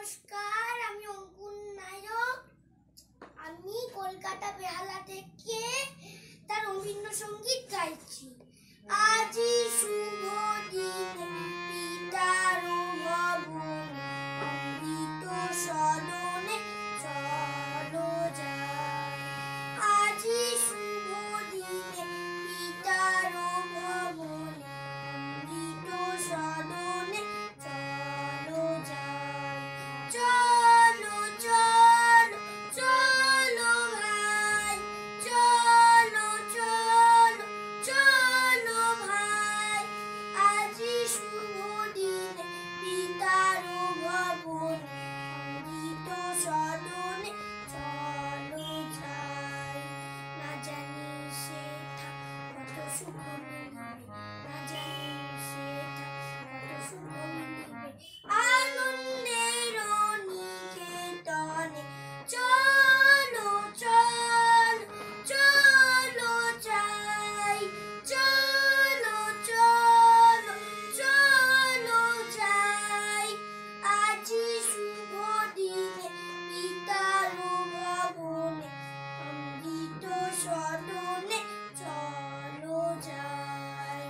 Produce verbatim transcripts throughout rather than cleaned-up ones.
নমস্কার, আমি অঙ্কুর নায়ক। আমি কলকাতা বেহালা থেকে তার রবীন্দ্রসঙ্গীত গাইছি। আজি শুভ দিনে পিতার ভবনে অমৃত সদনে চলো যাই। আজি শুভ দিনে পিতার ভবনে অমৃত সদনে চলো যাই। চলো চলো চলো ভাই, চলো চলো চলো ভাই। আজি শুভ দিনে পিতার ভবনে অমৃত সদনে চলো যাই। না জানি সেটা কত সুখ মিলিবে, না জানি সেটা কত সুখ মিলিবে আনন্দের নিকেতনে। চলো চলো চলো যাই, চলো চলো চলো যাই। আজি শুভ দিনে পিতার ভবনে অমৃত সদনে চলো যাই।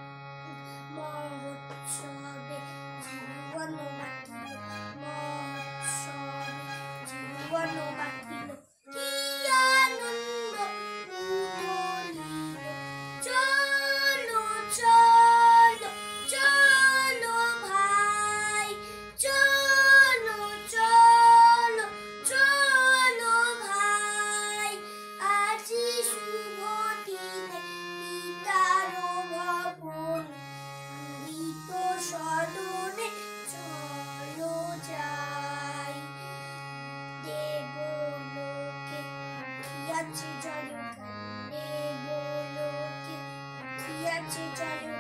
মহোৎসবে জীবন বাঁধিল, মহোৎসবে জীবন বাঁধিল, কি আনন্দ উতলিল। চলো চলো চলো ভাই, চলো চলো চলো ভাই। আজি শুভ দিনে পিতার ভবনে অমৃত সদনে চলো যাই। দেবলোকে উঠিয়াছে জয়গান, দেবলোকে উঠিয়াছে জয়গান।